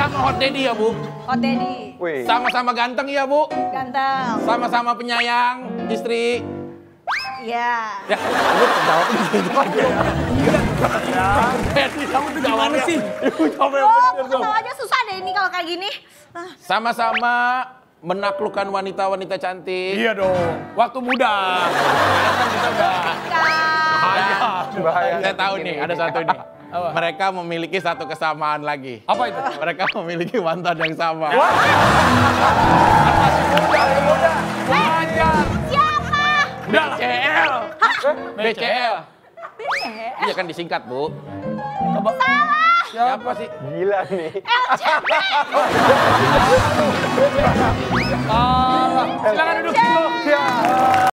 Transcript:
Sama-sama Hot Daddy ya, Bu? Hot Daddy. Sama-sama ganteng ya, Bu? Ganteng. Sama-sama penyayang istri. Iya. Ya, lu jawab gitu aja. Kamu tuh gimana sih? Ketawa aja susah deh ini kalau kayak gini. Sama-sama menaklukkan wanita-wanita cantik. Iya dong. Waktu muda. Bahaya. Saya tahu nih, ada satu nih. Mereka memiliki satu kesamaan lagi. Apa itu? Mereka memiliki mantan yang sama. Masih muda. Wajar. Siapa? BCL. BCL. Iya kan disingkat, Bu. Salah. Siapa sih? Gila nih. LCB. Silakan duduk dulu.